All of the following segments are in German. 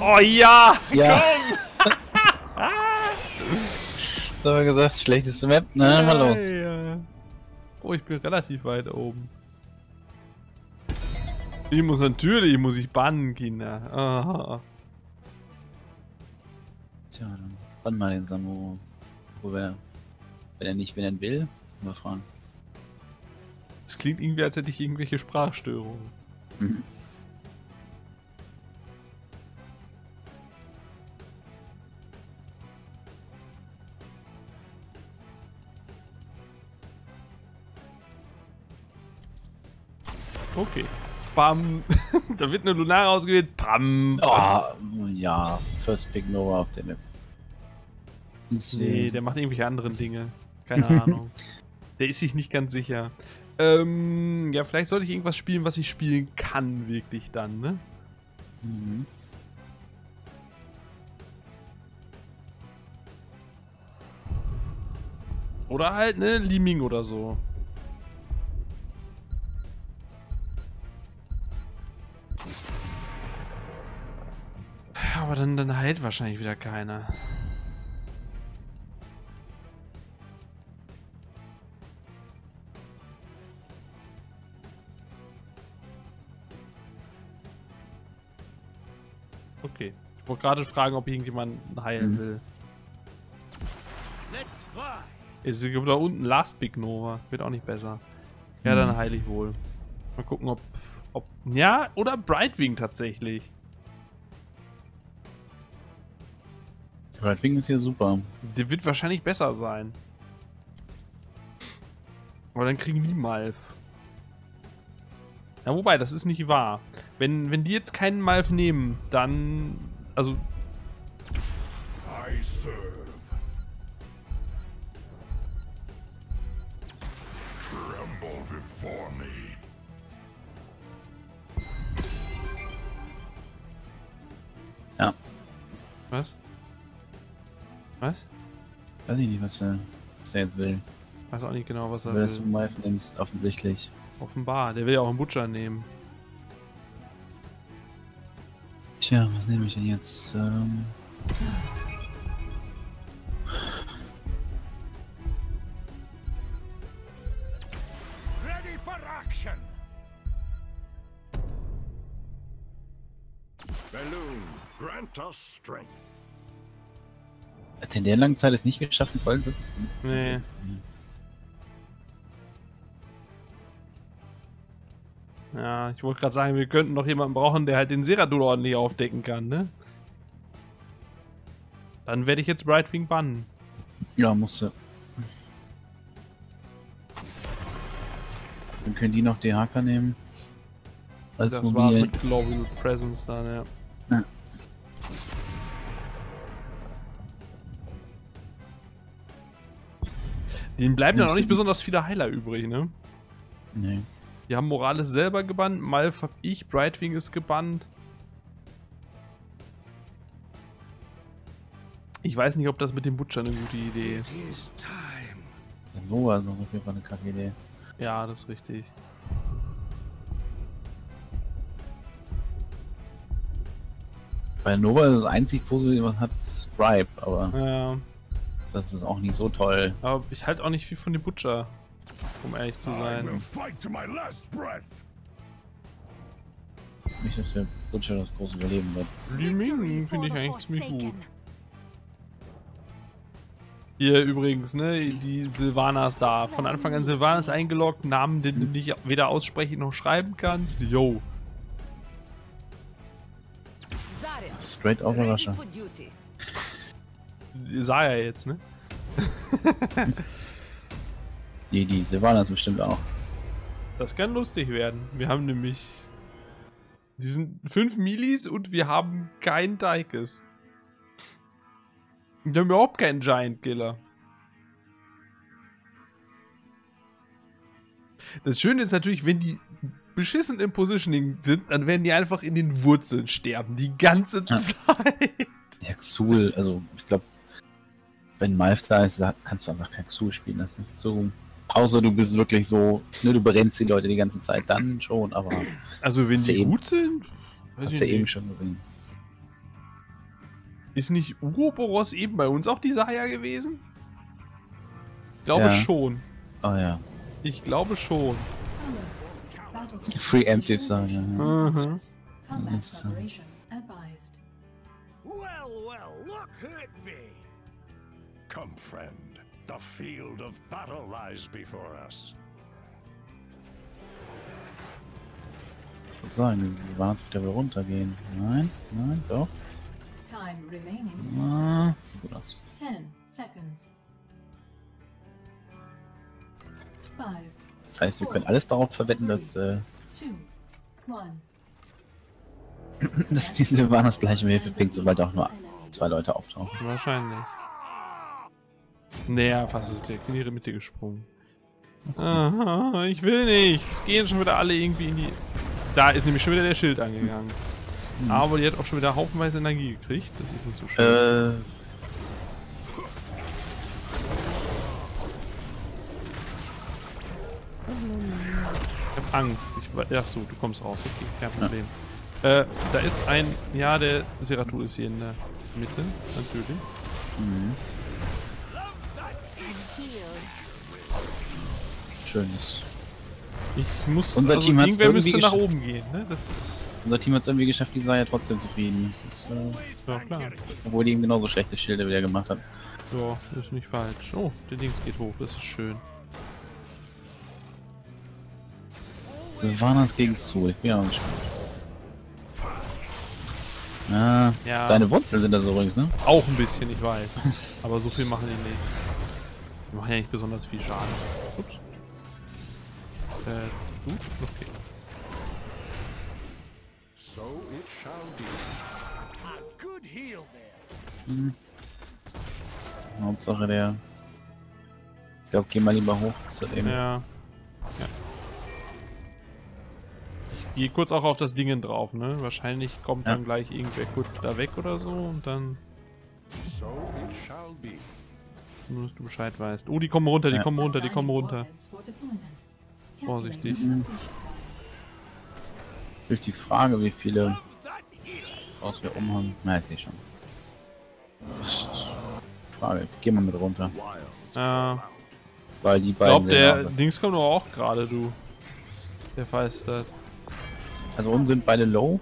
Oh ja! Ja. Komm! So haben wir gesagt, schlechteste Map, na, mal los. Ja. Oh, ich bin relativ weit oben. Muss ich bannen, Kinder. Ah. Tja, dann wann mal den Samu. Wenn er will, mal fragen. Es klingt irgendwie, als hätte ich irgendwelche Sprachstörungen. Mhm. Okay. Bam. Da wird eine Lunare ausgewählt. Bam. Oh, ja, First Pick Nova auf der Map. Nee, der macht irgendwelche anderen Dinge. Keine Ahnung. Der ist sich nicht ganz sicher. Ja, vielleicht sollte ich irgendwas spielen, was ich spielen kann, wirklich dann, ne? Mhm. Oder halt, ne, Li Ming oder so. Aber dann heilt wahrscheinlich wieder keiner. Okay. Ich wollte gerade fragen, ob irgendjemand heilen will. Es gibt da unten Last Big Nova. Wird auch nicht besser. Ja, dann heile ich wohl. Mal gucken, ob... Ja, oder Brightwing tatsächlich. Brightwing ist hier super. Der wird wahrscheinlich besser sein. Aber dann kriegen die Malf. Ja, wobei, das ist nicht wahr. Wenn die jetzt keinen Malf nehmen, dann... Also... I serve. Tremble before me. Ja. Was? Was? Weiß ich nicht, was der jetzt will. Weiß auch nicht genau, was er Weil das du will. Malf nimmst, offensichtlich. Offenbar. Der will ja auch einen Butcher nehmen. Tja, was nehme ich denn jetzt? Ready for action. Balloon, grant us strength. Hat er in der langen Zeit es nicht geschafft, einen Vollsitz? Nee. Ja, ich wollte gerade sagen, wir könnten noch jemanden brauchen, der halt den Seradul ordentlich aufdecken kann, ne? Dann werde ich jetzt Brightwing bannen. Ja, musste. Dann können die noch DHK nehmen. Als Das war's mobil. mit Global Presence dann, ja. Ja. Denen bleiben ja noch nicht besonders viele Heiler übrig, ne? Nee. Die haben Morales selber gebannt, Malf hab ich, Brightwing ist gebannt. Ich weiß nicht, ob das mit dem Butcher eine gute Idee ist. Nova ist noch auf jeden Fall eine kacke Idee. Ja, das ist richtig. Bei Nova ist das einzig Positive, was man hat, ist Stripe, aber Ja, das ist auch nicht so toll. aber ich halte auch nicht viel von dem Butcher, um ehrlich zu I sein. will fight to my last breath. Nicht, dass der Butcher das große Überleben wird. Li Ming finde ich eigentlich ziemlich gut. Hier übrigens, ne, die Sylvanas da. Von Anfang an Sylvanas eingeloggt, Namen, den du nicht weder aussprechen noch schreiben kannst. Yo. Straight aus der Rasche. Sah ja jetzt, ne? Die Sylvanas bestimmt auch. Das kann lustig werden. Wir haben nämlich... Die sind 5 Milis und wir haben keinen Daikes. Wir haben überhaupt keinen Giant Killer. Das Schöne ist natürlich, wenn die beschissen im Positioning sind, dann werden die einfach in den Wurzeln sterben. Die ganze Zeit. Ja, Xul, also ich glaube, wenn Malf da ist, kannst du einfach kein Xul spielen. Das ist so. Außer du bist wirklich so, ne, du berennst die Leute die ganze Zeit, dann schon, aber Also wenn Hast du die eben- gut sind, weiß hast ich du ja eben nicht. schon gesehen. Ist nicht Uroboros eben bei uns auch die Saya gewesen? Ich glaube Ja. schon. Oh ja. Ich glaube schon. Preemptive sagen, ja. Mhm. Well, look who it be. Come, friend. The field of battle lies before us. Ich würde sagen, die waren jetzt wieder runtergehen. Nein, nein, doch. Time remaining. Ah, sieht gut aus. 10 seconds. 5, Das heißt, wir können alles darauf verwetten, dass, 2, 1. dass diese Sylvanas gleich im Hilfe pinkt, sobald auch nur 2 Leute auftauchen. Wahrscheinlich. Naja, fast ist direkt in ihre Mitte gesprungen. Aha, ich will nicht. Es gehen schon wieder alle irgendwie in die... Da ist nämlich schon wieder der Schild angegangen. Aber die hat auch schon wieder haufenweise Energie gekriegt. Das ist nicht so schön. Ich hab Angst. Ach so, du kommst raus. Okay, kein Problem. Da ist ein... Ja, der Seratul ist hier in der Mitte. Natürlich. Schönes. Ich muss... Unser Team hat's irgendwer irgendwie müsste nach geschafft. oben gehen, ne? Das ist... Unser Team hat es irgendwie geschafft, die Saya trotzdem zufrieden. Das ist, Ja, klar. obwohl die eben genauso schlechte Schilde wieder gemacht hat. Ja, ist nicht falsch. Oh, der Dings geht hoch. Das ist schön. Sylvanas gegen Zul, ich bin ja auch gespannt. Ah, Ja. deine Wurzeln sind das übrigens, ne? Auch ein bisschen, ich weiß. Aber so viel machen die nicht. Die machen ja nicht besonders viel Schaden. Ups. Gut, okay. So it shall be. A good heal there. Hauptsache der... Ich glaube, geh mal lieber hoch zu dem. Ja. Ich gehe kurz auch auf das Ding drauf, ne? Wahrscheinlich kommt Ja. dann gleich irgendwer kurz da weg oder so und dann... So it shall be. Nur, dass du Bescheid weißt. Oh, die kommen runter, die Ja. kommen runter, die kommen runter. Vorsichtig. Durch die Frage, wie viele aus wir umhaben. Na, ich sehe schon. Frage, geh mal mit runter. Ja. Weil die Ich beiden glaube, sehen der aus. Dings kommt aber auch gerade, du. Der Feistert. Also unten sind beide low.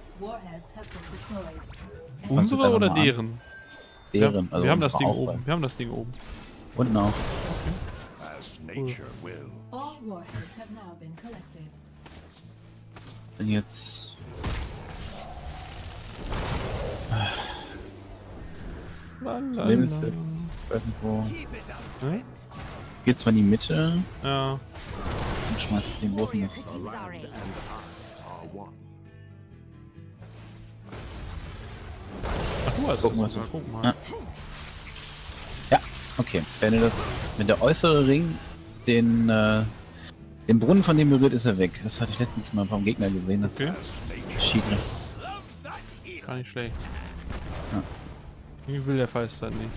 Unsere einfach oder mal an. deren? Deren. Ja, wir haben das unsere Ding auch oben. beide. Wir haben das Ding oben. Unten auch. As nature will. All warheads have now been collected. Denn jetzt. Problem ist jetzt irgendwo. Hm? Geht zwar in die Mitte Ja. und schmeißt auf den großen das. The land and I are one. Ach, du hast Gucken, das was sogar. du- Guck mal. Ja. Ja, okay. Wenn du das. Wenn der äußere Ring den Brunnen von dem berührt, ist er weg. Das hatte ich letztens mal vom Gegner gesehen. Das Okay. schied nicht. ist. Gar nicht schlecht. Ja. Irgendwie will der Feistert nicht.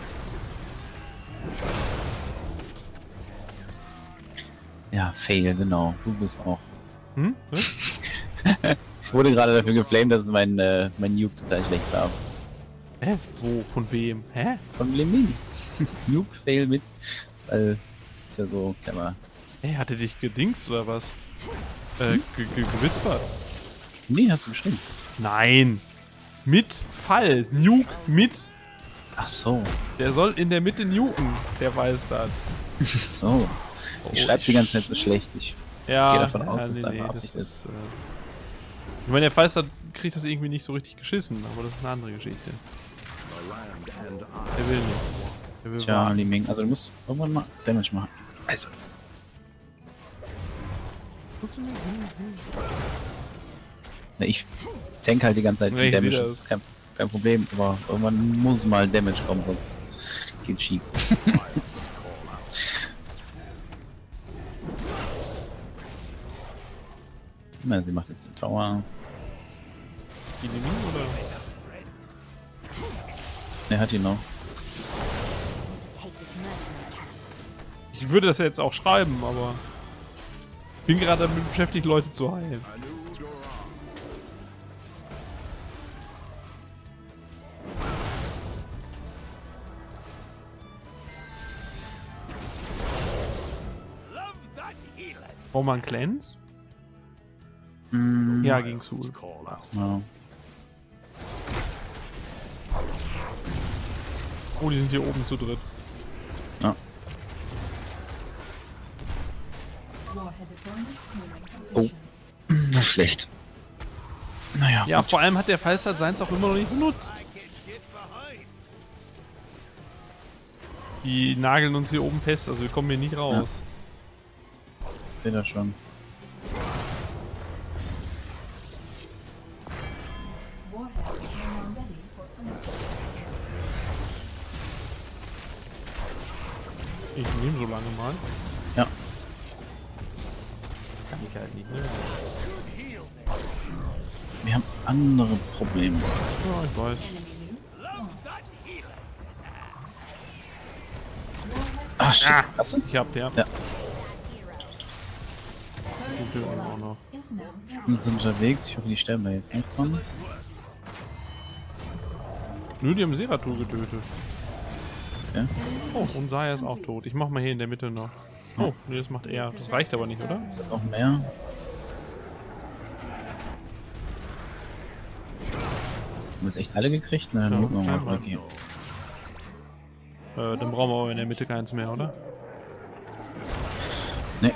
Ja, fail, genau. Du bist auch. Hm? Was? Ich wurde gerade dafür geflamed, dass mein Nuke total schlecht war. Hä? Wo? Von wem? Hä? Von Lemini. Nuke fail mit. Weil ist ja so clever. Ey, hatte dich gedingst oder was? Gewispert? Nee, hast du geschrieben. Nein! Mit Fall! Nuke mit! Ach so. Der soll in der Mitte nuken, der weiß das. So. Ich schreibe die ganze Zeit so schlecht. Ich Ja, gehe davon aus, ja, dass es einfach das Absicht ist. Ich meine, der Feister kriegt das irgendwie nicht so richtig geschissen, aber das ist eine andere Geschichte. The land and I. Der will nicht. Der will Tja, warten. Li Ming. Also du musst irgendwann mal Damage machen. Also. Na, ich tank halt die ganze Zeit Ja, viel ich seh Damage. das. Das ist kein Problem. Aber irgendwann muss mal Damage kommen, sonst geht schief. Na, sie macht jetzt den Tower. Die Linie, oder? Er hat ihn noch. Ich würde das ja jetzt auch schreiben, aber. Bin gerade damit beschäftigt, Leute zu heilen. Brauchen wir einen Cleanse? Mm, Ja, gegen Sul. Call out. ja. Oh, die sind hier oben zu dritt. Ja. Warhead deployment nearing Oh. completion. Das ist schlecht. Naja, Ja, gut. vor allem hat der Falstad seins auch immer noch nicht benutzt. Die nageln uns hier oben fest, also wir kommen hier nicht raus. Ich sehe das schon. Warhead is now ready for combat. Ich nehme so lange mal. Ja. Kann ich halt nicht, ne? Wir haben andere Probleme. Ja, ich weiß. Ach, shit. Hast du? Ich hab, ja. Ja. Die töten wir auch noch. Is now ready. Wir sind unterwegs. Ich hoffe, die sterben wir jetzt nicht von. Nö, die haben Seratul getötet. Okay. Oh, und Saya ist auch tot. Ich mach mal hier in der Mitte noch. Oh, nee, das macht er. Das reicht aber nicht, oder? Sind noch mehr? Haben wir jetzt echt alle gekriegt? Na, dann Ja, gucken wir mal. scheinbar. Okay. Dann brauchen wir aber in der Mitte keins mehr, oder? Ne.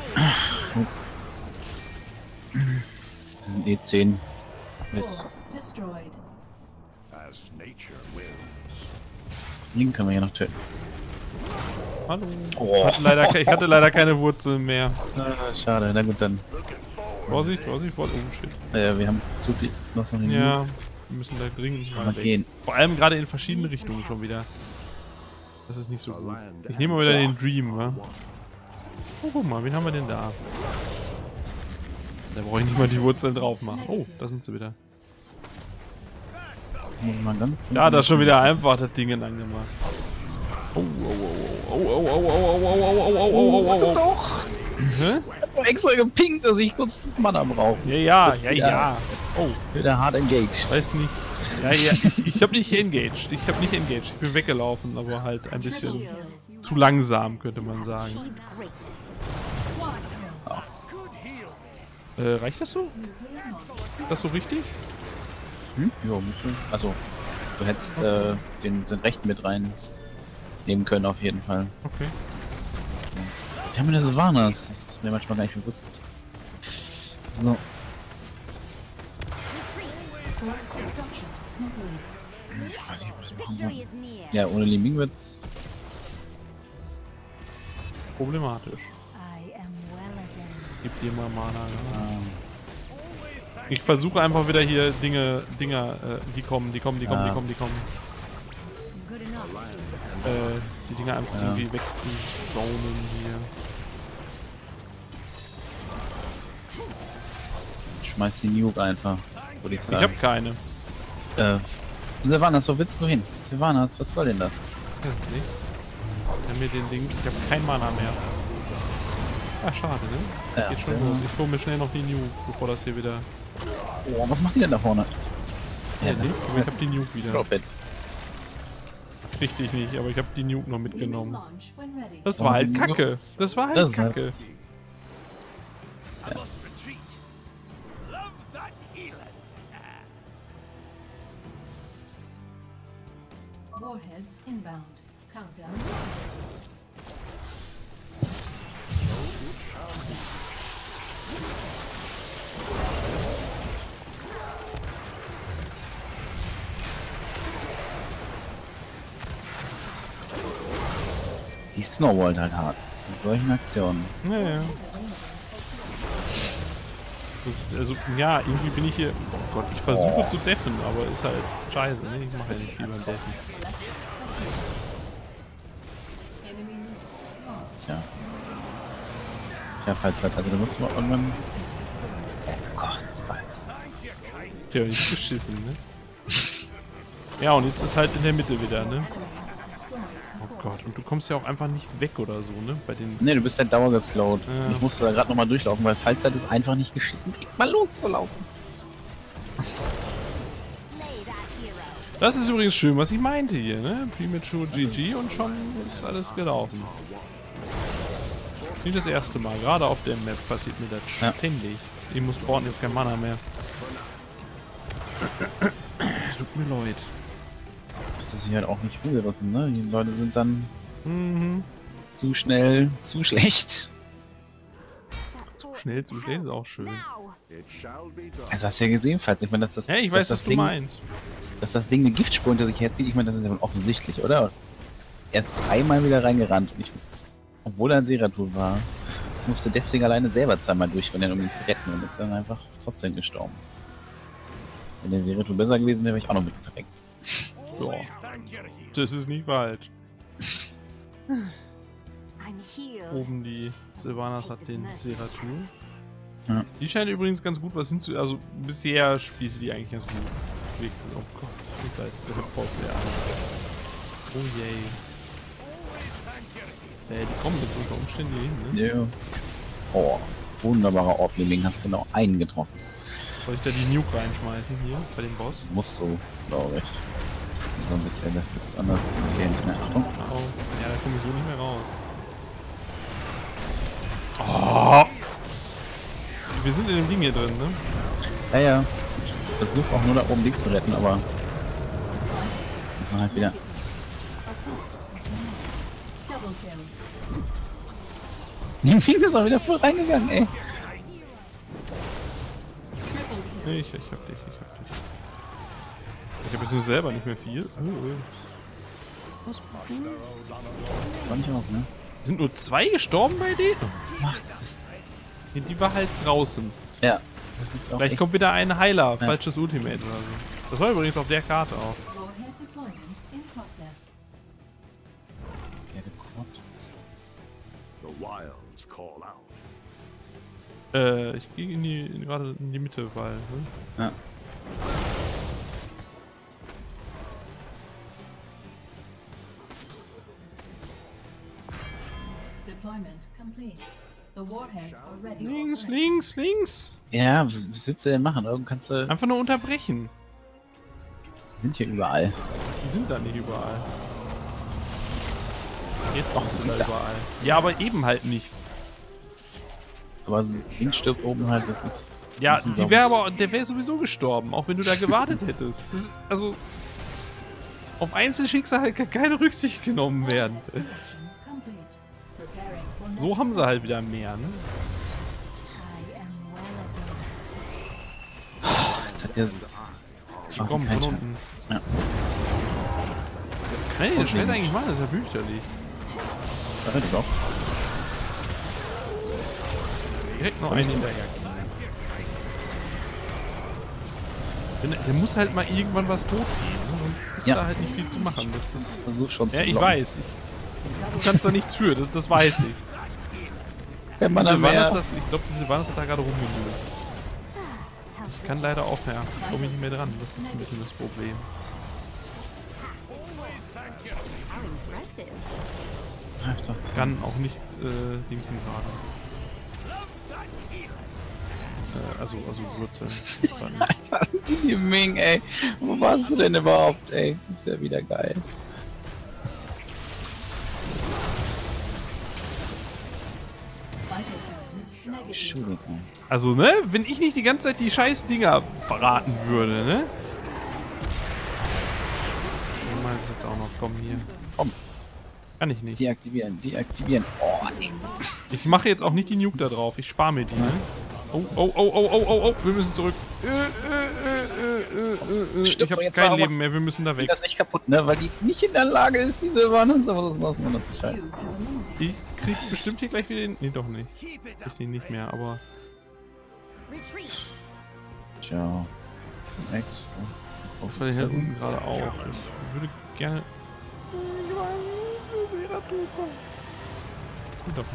Wir sind eh 10. Mist. Fort destroyed. As nature wills. Den können wir ja noch töten. Hallo. Oh. Ich hatte leider keine Wurzeln mehr. Ah, schade. Na gut, dann. Vorsicht, Vorsicht, Vorsicht. Oh, shit. Wir haben zu viel noch in den Ja, wir müssen da dringend mal Mal weg. gehen. Vor allem gerade in verschiedene Richtungen schon wieder. Das ist nicht so gut. Ich nehme mal wieder den Dream, wa? Oh, guck mal, wen haben wir denn da? Da brauche ich nicht mal die Wurzeln drauf machen. Oh, da sind sie wieder. Muss mal ganz Ja, das ist schon wieder einfach, das Ding lang gemacht. Oh, oh, oh, oh, oh, oh, oh, oh, oh, oh, oh, oh, oh, oh, Doch! Hä? Ich hab extra gepinkt, dass ich kurz 5 Mana brauche. Ja. Oh, Wieder hart engaged. weiß nicht. Ja, ich hab nicht engaged. Ich bin weggelaufen, aber halt ein bisschen zu langsam, könnte man sagen. Reicht das so? Ist das so richtig? Hm? Jo, also, du hättest den rechten mit rein nehmen können auf jeden Fall. Okay. Wir haben ja Sylvanas, das ist mir manchmal gar nicht bewusst. So, Fort destruction complete. ich weiß nicht, ob wir das machen Victory sollen. is near. Ja, ohne Liming wird's. Problematisch. I am well again. Gib dir mal Mana. Ich versuche einfach wieder hier Dinger, die kommen. Good enough. Die Dinger einfach Ja. irgendwie wegzuzonen hier. Schmeiß die Nuke einfach, würde ich Ich sagen. habe keine. Sylvanas, wo willst du hin? Sylvanas, was soll denn das? Weiß ich nicht. Nimm mir den Dings. Ich habe kein Mana mehr. Ah, schade, ne? Ja, Geht schon ja. los. Ich hole mir schnell noch die Nuke, bevor das hier wieder... Oh, was macht die denn da vorne? Ja, nee, aber ich habe die Nuke wieder. Drop it. Richtig nicht, aber ich habe die Nuke noch Beaming mitgenommen. launch when ready. Das war halt die Nuke? Kacke. Das war Das halt ist halt- Kacke. I must retreat. Love that healing. Warheads inbound. Countdown. Die snowballt halt hart. Mit solchen Aktionen. Naja. Also, ja, irgendwie bin ich hier... Oh Gott, ich versuche zu deffen, aber ist halt scheiße, ne? Ich mache ja nicht viel beim Deffen. Enemy nuke. Tja. Ja, falls halt, also du musst mal irgendwann. Oh Gott, weiß. Ja, nicht beschissen, ne? Ja, und jetzt ist halt in der Mitte wieder, ne? Oh Gott, und du kommst ja auch einfach nicht weg oder so, ne? Bei den... Ne, du bist halt dauergeslowt. Ja. Ich musste da gerade nochmal durchlaufen, weil Falzeit ist einfach nicht geschissen kriegt, mal loszulaufen. Slay that hero. Das ist übrigens schön, was ich meinte hier, ne? Premature GG und schon ist alles gelaufen. Nicht das erste Mal. Gerade auf der Map passiert mir das Ja. ständig. Ich muss spawnen, ich hab kein Mana mehr. Tut mir leid. Das ist hier halt auch nicht rumgerissen, ne? Die Leute sind dann Mhm. zu schnell, zu schlecht. Zu schnell ist auch schön. Now. It shall be done. Also hast du ja gesehen, falls ich meine, dass das, Ja, ich weiß, dass was das du Ding, meinst. dass das Ding eine Giftspur hinter sich herzieht. Ich meine, das ist ja wohl offensichtlich, oder? Er ist dreimal wieder reingerannt und ich, obwohl er ein Seratul war, musste deswegen alleine selber zweimal durchrennen, um ihn zu retten und ist dann einfach trotzdem gestorben. Wenn der Seratul besser gewesen wäre, wäre ich auch noch mit verreckt. Ja, Thank you, Healer. das ist nicht falsch. I'm healed. Oben die Sylvanas hat den Seratul. Ja. Die scheint übrigens ganz gut was hinzu... Also bisher spielte die eigentlich ganz gut. Oh Gott, und da ist der Boss, der eine. Oh yay. Die kommen jetzt unter Umständen hier hin, ne? Ja. Oh, wunderbarer Orb-Living, hast genau einen getroffen. Soll ich da die Nuke reinschmeißen hier bei dem Boss? Musst du, glaube ich. So ein bisschen, das ist anders. Okay, ne, Achtung. Oh, ja, da komme ich so nicht mehr raus. Oh! Wir sind in dem Ding hier drin, ne? Ja, ja. Ich versuche auch nur da oben links zu retten, aber. Halt wieder. Double kill. Living ist auch wieder voll reingegangen, ey. Triple kill. Nee, ich hab dich. Ich hab jetzt nur selber nicht mehr viel. Was? Fand ich auch, ne? Sind nur 2 gestorben bei denen? Macht das. Nee, die war halt draußen. Ja. Das ist auch Vielleicht echt- kommt wieder ein Heiler, falsches Ultimate oder so. Das war übrigens auf der Karte auch. Warhead deployment in process. Ja, gekorbt. The wilds call out. Ich gehe gerade in die Mitte, weil. Ne? Ja. Deployment complete. The warheads are ready Links, for collection. links, links! Ja, was willst du denn machen? Irgendwo kannst du. Einfach nur unterbrechen. Die sind hier überall. Die sind da nicht überall. Jetzt Doch, sind sie sind da da. überall. Ja, aber eben halt nicht. Aber Ding stirbt oben halt, das ist. Ja, müssen, die glaub wäre ich- aber, der wäre sowieso gestorben, auch wenn du da gewartet hättest. Das ist, also, auf Einzelschicksale kann keine Rücksicht genommen werden. Complete. Preparing for next So haben sie halt wieder mehr, ne? I am well again. Jetzt hat der. Komm, von unten. Ja. Kann ich den Scheiß eigentlich machen? Das ist ja fürchterlich. Warte doch. Direkt noch einen hinterher. Der muss halt mal irgendwann was tot gehen, sonst ist Ja. da halt nicht viel zu machen. Das ist. Versuch schon zu Ja, ich blocken. weiß. Du kannst da nichts für, das weiß ich. Kein Mann Sylvanas, mehr. ich glaube, die Sylvanas hat da gerade rumgewühlt. Ich kann leider auch mehr. Ich komme nicht mehr dran. Das ist ein bisschen das Problem. How impressive. Greif doch. Ich kann auch nicht Dingsen gerade. Also Wurzeln. Das ist gerade nicht. Die Ming, ey. Wo warst du denn überhaupt, ey? Das ist ja wieder geil. vital signs negative. Entschuldigung. Also, ne? Wenn ich nicht die ganze Zeit die scheiß Dinger braten würde, ne? Ich meine, das jetzt auch noch. Komm, hier. Komm. Kann ich nicht. Deaktivieren, deaktivieren. Oh, nee. Ich mache jetzt auch nicht die Nuke da drauf. Ich spare mir die, ne? Oh. Wir müssen zurück. Ich Stimmt, habe jetzt kein war Leben was- mehr. Wir müssen da Geht weg. das nicht kaputt, ne? Weil die nicht in der Lage ist, diese Warnung auseinanderzuschalten. You have eliminated. Ich krieg bestimmt hier gleich wieder den... Nee, doch nicht. Ich den nicht mehr, aber... Retreat. Ciao. Next. Das war hier unten gerade auch. Ich würde gerne... Gut davon.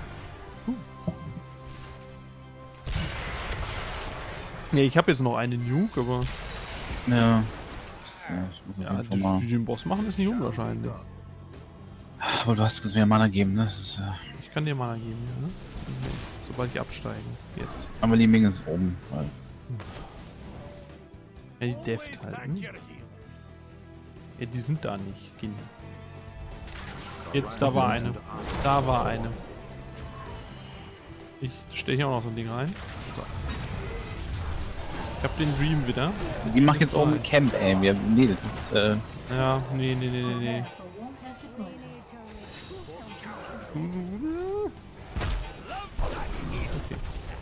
Nee, ich habe jetzt noch eine Nuke, aber... Ja. Ja, ich muss auf Ja, jeden Fall mal. den Boss machen ist nicht unwahrscheinlich. Aber du hast mir Mana geben, ne? Das ist, Ich kann dir Mana geben, ja, ne? Sobald die absteigen. Jetzt. aber die Ming ist oben. Weil Ja, die Deft halt, ne? Ja, die sind da nicht, Kinder. Jetzt, da war eine. Da war eine. Ich stelle hier auch noch so ein Ding rein. So. Ich hab den Dream wieder. Die macht jetzt oben ein Camp, ey. Nee, das ist, Ja, nee. For war has deployed. Okay.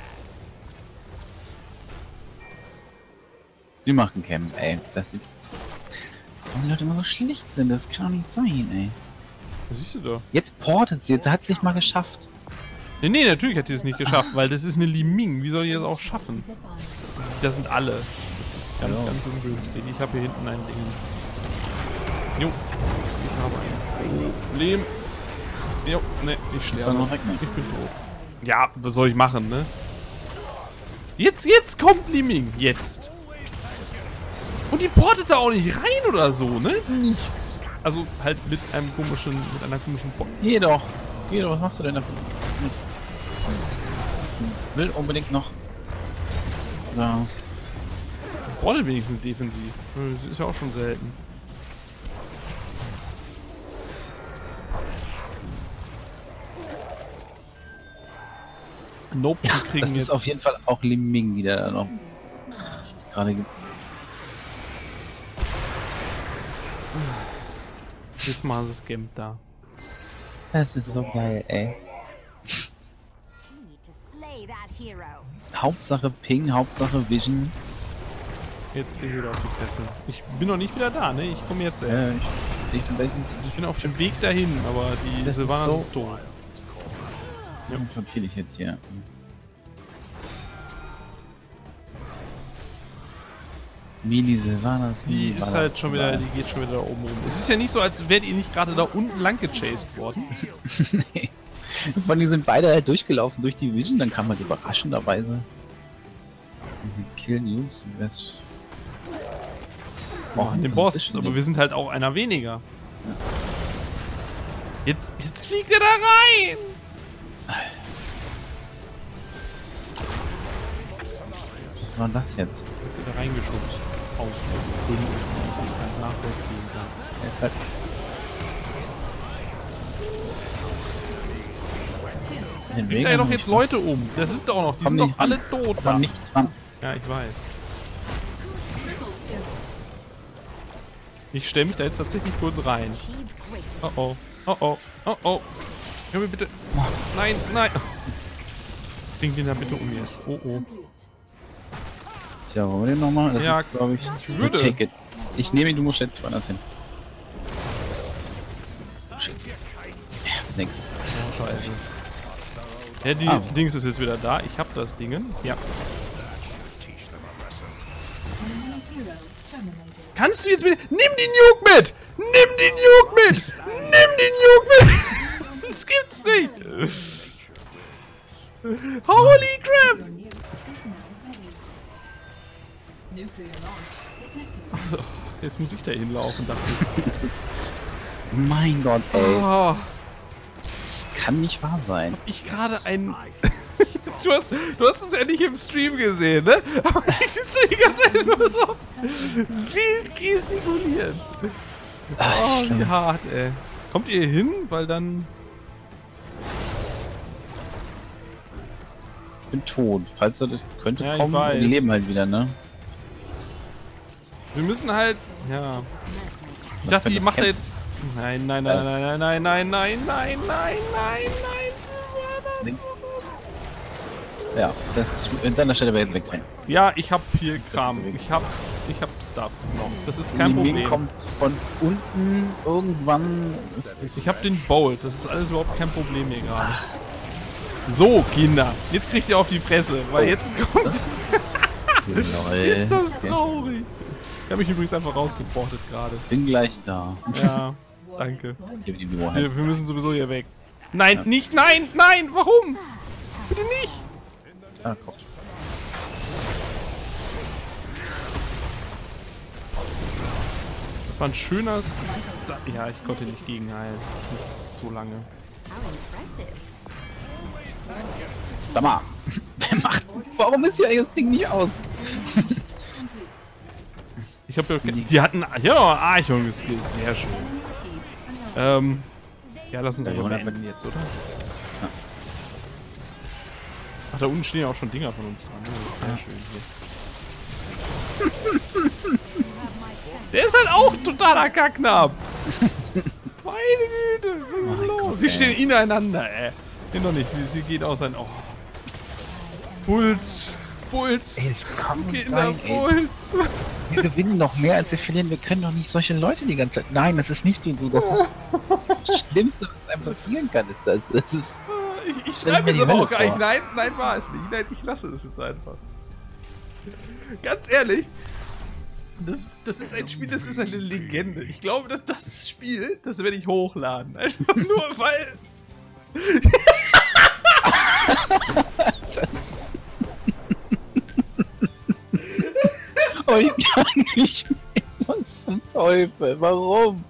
die macht ein Camp, ey. Das ist... Warum die Leute immer so schlecht sind, das kann doch nicht sein, ey. Was siehst du da? Jetzt portet sie, jetzt hat sie nicht mal geschafft. Nee, natürlich hat die es nicht geschafft, weil das ist eine Li Ming. Wie soll die das auch schaffen? Das sind alle. Das ist ganz, Ja. ganz ungünstig. Ich habe hier hinten ein Dingens. Jo. Ich habe ein Problem. Jo, ne, ich Ist doch sterbe. noch weg, ne? Ich bin tot. Ja, was soll ich machen, ne? Jetzt kommt Li Ming. Jetzt. Und die portet da auch nicht rein oder so, ne? Nichts. Also halt mit einer komischen Port. Geh doch, was machst du denn da für Mist? Ich will unbedingt noch... So. Portet wenigstens defensiv. Das ist ja auch schon selten. Nope, Ja, die kriegen das ist jetzt auf jeden Fall auch Li Ming, die da noch gerade gibt. Jetzt machen sie Scamp da. Das ist so geil, ey. You need to slay that hero. Hauptsache Ping, Hauptsache Vision. Jetzt kriegen sie wieder auf die Fresse. Ich bin noch nicht wieder da, ne? Ich komme jetzt erst. Ich bin auf dem Weg dahin, aber die Das ist Sylvanas so- ist tot. Ja, verzieh dich jetzt hier. Mili Sylvanas. Die ist halt schon wieder, die geht schon wieder da oben rum. Es ist ja nicht so, als wärt ihr nicht gerade da unten lang gechased worden. Nee. Von die sind beide halt durchgelaufen durch die Vision, dann kam halt überraschenderweise. Kill News. An dem Boss, aber wir sind halt auch einer weniger. Jetzt fliegt er da rein! Was war das jetzt? Jetzt ist er da reingeschubst. Aus Gründen, die ich ganz nachvollziehen kann. Er ist halt. Bringt da ja doch jetzt Leute um. Da sind doch noch, die Komm sind doch nicht alle ran. tot. Aber Da. nichts dran. Ja, ich weiß. Ich stelle mich da jetzt tatsächlich kurz rein. Oh oh. Oh oh. Oh oh. Hör mir bitte. Nein, nein. Bring den da bitte um jetzt. Oh oh. Tja, wollen wir den nochmal? Das Ja, ist, glaube ich, ich würde. Take it. Ich nehme ihn, du musst jetzt woanders hin. Shit. Ja, nix. Oh, scheiße. Ja, die Dings ist jetzt wieder da. Ich hab das Dingen. Ja. Teach them a lesson. Enemy hero terminated. Kannst du jetzt bitte... Nimm den Nuke mit! Nimm den Nuke mit! Nimm den Nuke mit! Das gibt's nicht! Holy crap! Your nuke is now ready. Nuclear launch detected. Jetzt muss ich da hinlaufen, dachte ich. Mein Gott, ey. Oh, Das kann nicht wahr sein. ich gerade ein... du hast es ja nicht im Stream gesehen, ne? Aber ich sitze die ganze Zeit nur so wild gestikulieren. Oh, wie hart, ey. Kommt ihr hin? Weil dann... Ich bin tot. Falls er das könnte Ja, ich kommen, weiß. die leben halt wieder, ne? Wir müssen halt... Ja. Ich Was dachte, könnte die das macht Camp- jetzt... Nein, nein, nein, nein, nein, nein, nein, nein, nein, nein, nein, nein. Ja, das an deiner Stelle wäre jetzt wegrennen. Ja, ich hab viel Kram. Ich hab Stuff noch. Das ist kein Die Ming Problem. kommt von unten irgendwann. Ich hab den Bolt. Das ist alles überhaupt kein Problem hier gerade. So, Kinder. Jetzt kriegt ihr auf die Fresse, weil jetzt kommt... Ist das traurig. Ich habe mich übrigens einfach rausgeportet gerade. Bin gleich da. Ja, danke. Gib ihm die Warheads. Wir müssen sowieso hier weg. Nein, nicht, nein, nein, warum? Bitte nicht. Ah, komm. Das war ein schöner... Ja, ich konnte nicht gegenheilen. Nicht so lange. How impressive. Sag mal, wer macht. Warum ist hier eigentlich das Ding nicht aus? Ich glaube, die hatten ja noch Archon-Skill. Sehr schön. Ja, lass uns Ja, einfach Jonas, beenden jetzt, oder? Ach, da unten stehen ja auch schon Dinger von uns dran. Ne? Das ist sehr schön hier. Der ist halt auch totaler Kacknab. Meine Güte, was ist los? Sie stehen ineinander, ey. Nee, noch nicht, sie geht auseinander. Oh. Puls. Ey, es kann nicht Kinder, sein, ey. Puls. Wir gewinnen noch mehr als wir verlieren. Wir können doch nicht solche Leute die ganze Zeit. Nein, das ist nicht die Idee. Das Schlimmste, was einem passieren kann, ist das. Das ist. Ich schreibe es aber auch gar nicht. vor. Nein, war es nicht. Nein, ich lasse es jetzt einfach. Ganz ehrlich, das ist ein Spiel, das ist eine Legende. Ich glaube, dass das Spiel, das werde ich hochladen. Einfach nur weil. Oh, ich kann nicht mehr. Was zum Teufel? Warum?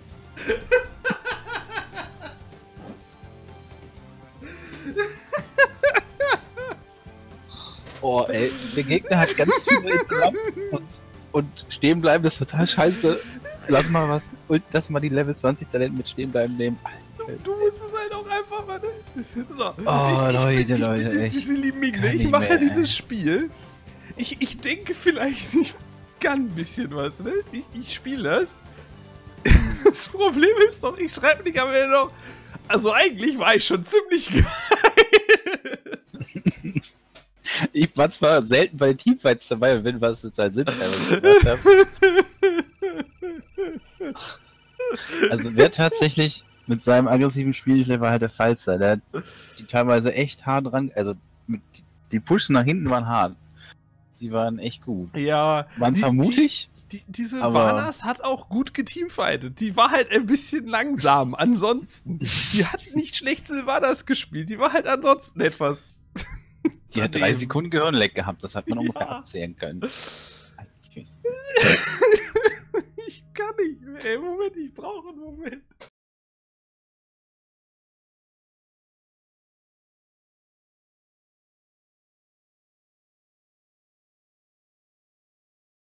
Oh, ey, der Gegner hat ganz viele Programme und stehen bleiben, das ist total scheiße. Lass mal die Level 20 Talent mit stehen bleiben nehmen. Alter. Du musst es halt auch einfach mal. So, Leute, diese lieben Migner, kann ich nicht mache mehr, dieses Spiel. Ich denke vielleicht, ich kann ein bisschen was, ne? Ich spiele das. Das Problem ist doch, ich schreibe nicht am Ende noch. Also eigentlich war ich schon ziemlich geil. Ich war zwar selten bei den Teamfights dabei, und wenn was total sinnvoll was ich gemacht habe. Also wer tatsächlich mit seinem aggressiven Spielstil war halt der Falster. Der hat die teilweise echt hart dran, also die Pushen nach hinten waren hart. Sie waren echt gut. Ja. Waren zwar mutig, Diese aber Varnas hat auch gut geteamfightet. Die war halt ein bisschen langsam. Ansonsten. Die hat nicht schlecht Sylvanas gespielt. Die war halt ansonsten etwas. die hat 3 Sekunden Gehirnleck gehabt, das hat man ungefähr abzählen können. Ich kann nicht mehr. Ey, Moment, ich brauche einen Moment.